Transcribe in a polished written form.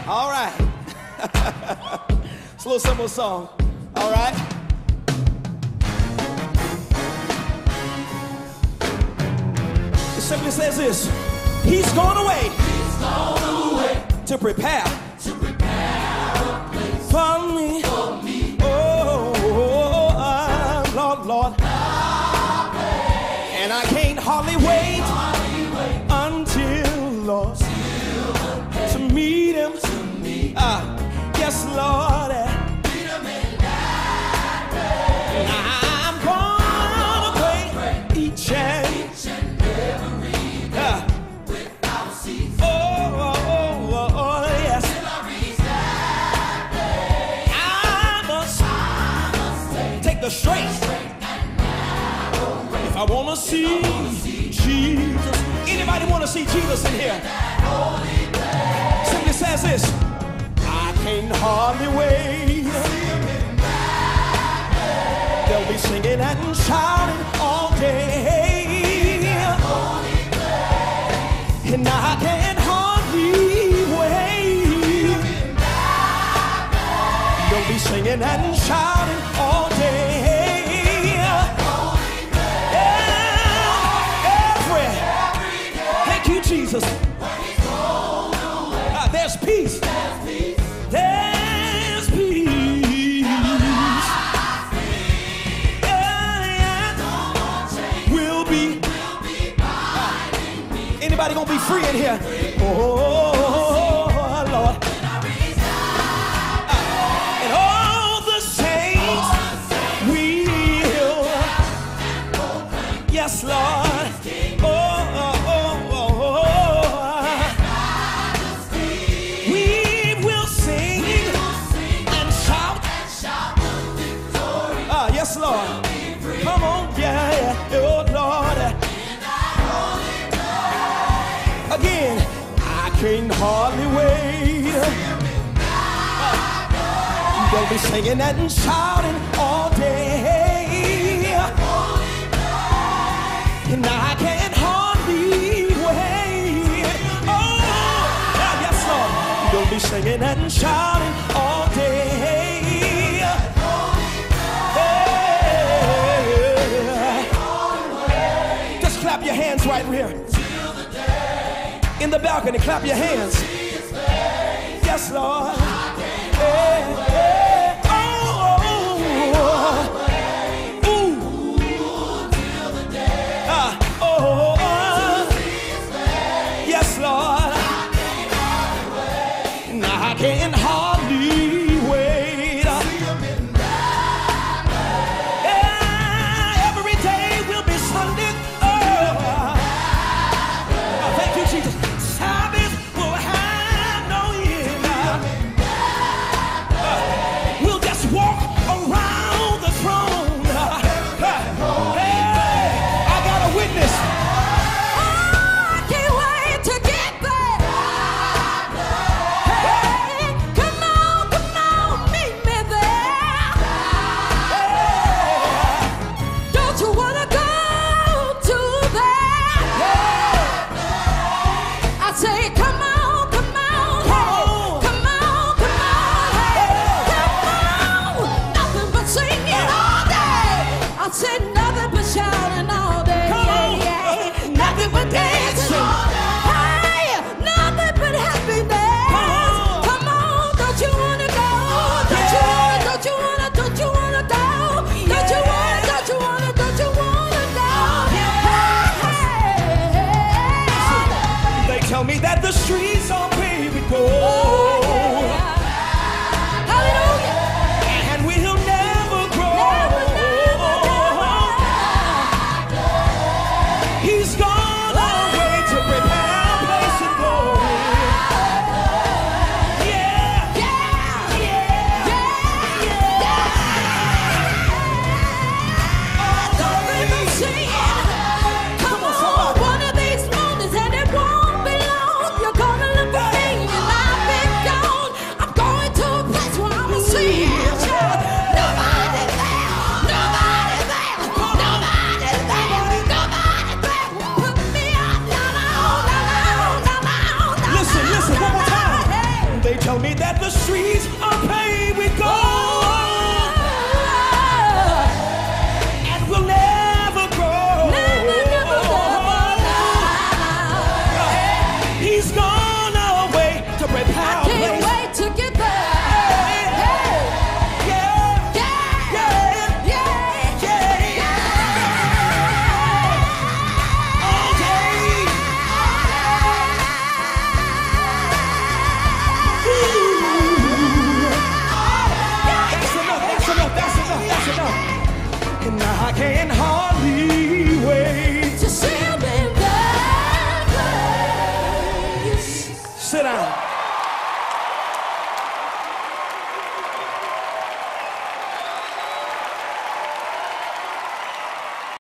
All right. It's a little simple song. All right. It simply says this. He's gone away. He's gone away to prepare a place for me. Oh, Lord, Lord. And I can't hardly wait until, Lord, to meet him. Yes, Lord. I'm gonna pray each and every day without ceasing. Oh, yes. Till I reach that day. I must take the straight and narrow way. If I wanna see Jesus. Anybody wanna see Jesus in here? Simply says this. I can't hardly wait. They'll be singing and shouting all day. And I can't hardly wait. They'll be singing and shouting all day. Thank you, Jesus. There's peace. There's peace. We'll be. Anybody gonna be free in here? Oh, Lord. And all the saints will. Yes, Lord. Yes, Lord. Come on, yeah, oh Lord. Again, I can't hardly wait. They'll be singing and shouting all day. And I can't hardly wait. Oh, yes, Lord. They'll be singing and shouting all day. Clap your hands right here. In the balcony, clap your hands. Yes, Lord. Hey, hey. Oh, yes, Lord. Now I can't hardly wait. Every day will be Sunday. Come that the streets of